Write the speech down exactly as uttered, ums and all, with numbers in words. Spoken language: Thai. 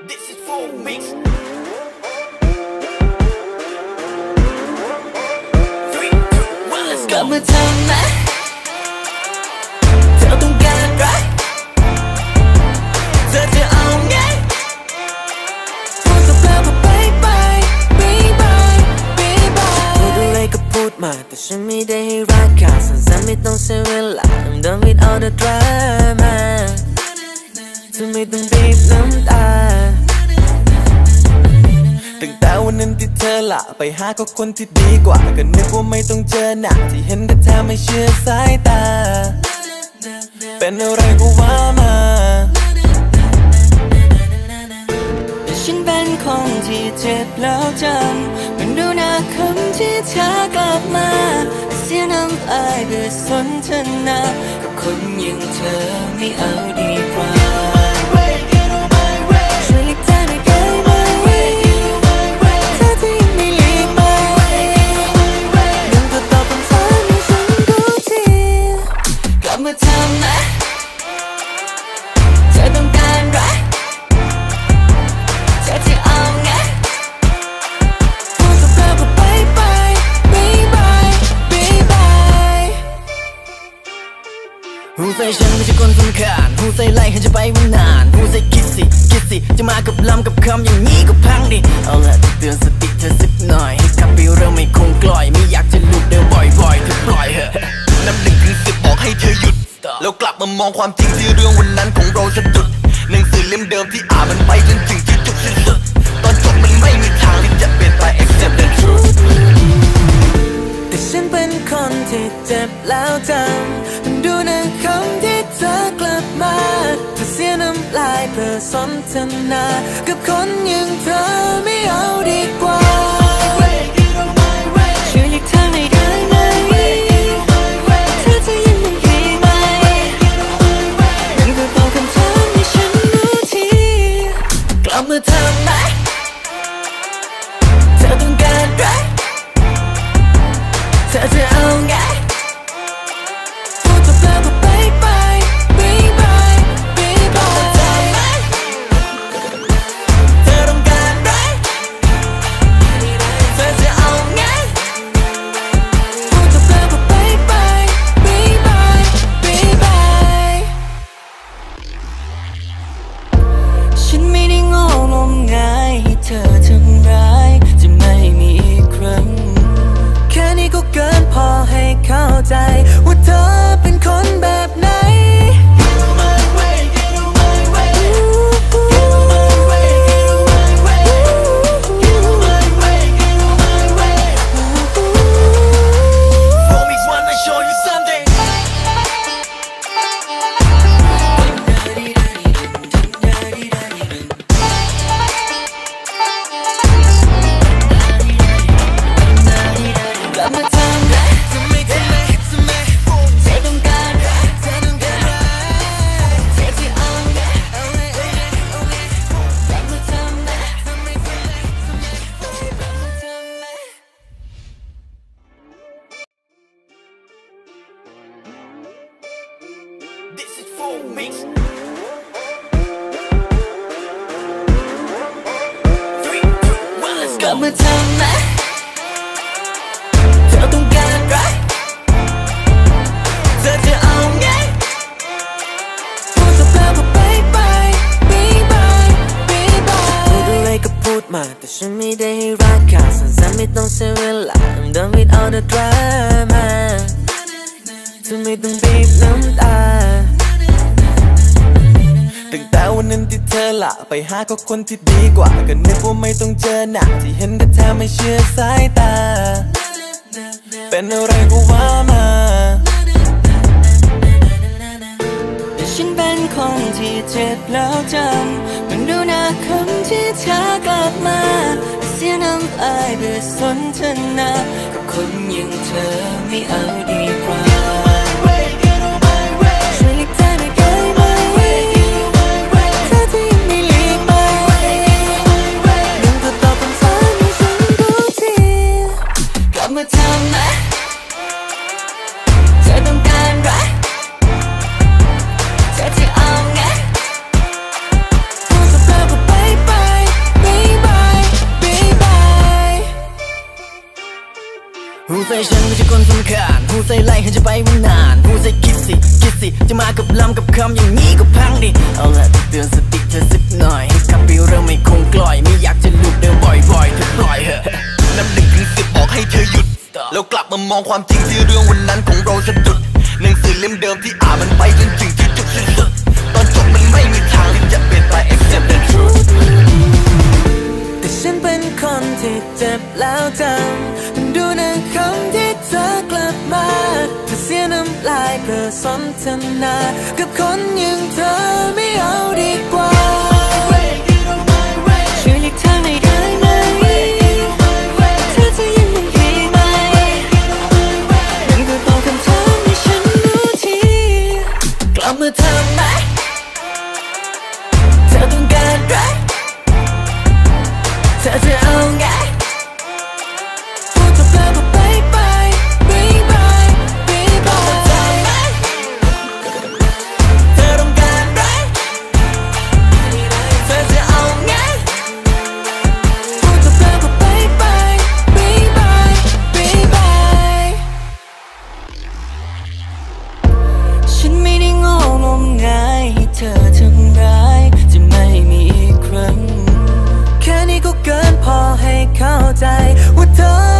This is full mix. Three, two, one, let's go. กลับมาทำไหมเธอต้องการรักเธอจะเอาไงพูดกับเราว่า bye bye bye bye bye bye พูดอะไรก็พูดมาแต่ฉันไม่ได้ให้รักขาดสั้นๆไม่ต้องใช้เวลา I'm done with all the drama เธอไม่ต้องบีบน้ำตาตั้งแต่วันนั้นที่เธอละไปหาก็คนที่ดีกว่าก็นึกว่าไม่ต้องเจอหนักที่เห็นก็แทบไม่เชื่อสายตาเป็นอะไรก็ว่ามาแต่ฉันเป็นคนที่เจ็บแล้วจำมันดูน่าคำที่เธอกลับมาเสียน้ำลายเพื่อสนทนากับคนอย่างเธอไม่เอาดีกว่ามาทำไหมเธอต้องการรักเธอจะเอาไงพูดกับเราว่า bye bye bye bye bye bye หูใส่ฉันไม่ใช่คนสำคัญหูใส่ไล่ให้จะไปวันนานหูใส่คิดสิคิดสิจะมากับลำกับคำอย่างนี้ก็พังดิเอาละจะเตือนสติเธอสักหน่อยให้ขับไปเรื่องไม่คงกล่อยไม่อยากจะลุกเดินบ่อยๆเธอปล่อยเหอะนับหนึ่งถึงสิบบอกให้เธอหยุดแล้วกลับมามองความจริงที่เรื่องวันนั้นของเราสะดุดหนังสือเล่มเดิมที่อ่านมันไปจนถึงที่จุดสิ้นสุดตอนจบมันไม่มีทางที่จะเปลี่ยนไป accept the truth แต่ฉันเป็นคนที่เจ็บแล้วจำมันดูในคำที่เธอกลับมาเธอเสียน้ำลายเพื่อสนทนากับคนอย่างเธอไม่เอาดีกว่าช่วยเลือกทางไหนได้ไหมมาทำไหมเธอต้องการรักเธอจะเอาไงพูดกับเราว่า bye bye bye bye bye bye ทำไหมเธอต้องการรักเธอจะเอาไงพูดกับเราว่า bye bye bye bye bye bye ฉันไม่ได้โง่งมงายให้เธอทำร้ายจะไม่มีอีกครั้งแค่นี้ก็เกินพอให้เข้าใจว่าเธอเป็นคนแบบไหน This is full mix. Three, two, one, let's go. กลับมาทำไหมเธอต้องการรักเธอจะเอาไงพูดกับเราว่า bye bye bye bye bye bye พูดอะไรก็พูดมาแต่ฉันไม่ได้ให้รักขาดสั้นๆไม่ต้องใช้เวลา I'm done with all the drama เธอไม่ต้องบีบน้ำตาตั้งแต่วันนั้นที่เธอละไปหาก็คนที่ดีกว่าก็นึกว่าไม่ต้องเจอหนักที่เห็นก็แทบไม่เชื่อสายตาเป็นอะไรก็ว่ามาแต่ฉันเป็นคนที่เจ็บแล้วจำมันดูน่าคำที่เธอกลับมาเสียน้ำลายเพื่อสนทนากับคนอย่างเธอไม่เอาดีกว่ามาทำไหมเธอต้องการรักเธอจะเอาไงพูดกับเราว่า bye bye จะไปวันนานพูดใส่คิดสิคิดสิจะมากับลำกับคำอย่างนี้ก็พังดิเอาละเตือนสติเธอสักหน่อยให้ขับไปเริ่มไม่คงกล่อยไม่อยากจะลุกเดินบ่อยๆเธอปล่อยเหอะนับหนึ่งถึงสิบบอกให้เธอหยุดแล้วกลับมามองความจริงที่เรื่องวันนั้นของเราสะดุดหนังสือเล่มเดิมที่อ่านมันไปจนถึงที่จุดสุดๆตอนจบมันไม่มีทางที่จะเปลี่ยนไป accept the truth แต่ฉันเป็นคนที่เจ็บแล้วจำมันดูในคำที่เธอกลับมาจะเสียน้ำลายเพื่อสนทนากับคนอย่างเธอไม่เอาดีกว่าช่วยเลือกทางให้ได้ไหมเธอจะยังไม่ดีไหมนั่นคือตอบคำถามที่ฉันรู้ทีกลับมาทำไหมเธอต้องการอะไรเธอจะเอาไงพูดจบแล้วก็บายบายบายบายบายบายทำไหมเธอต้องการอะไรเธอจะเอาไงพูดจบแล้วก็บายบายบายบายบายบายฉันไม่ได้โง่งมงายให้เธอทำร้ายจะไม่มีอีกครั้งแค่นี้ก็เกินพอให้เข้าใจว่าเธอ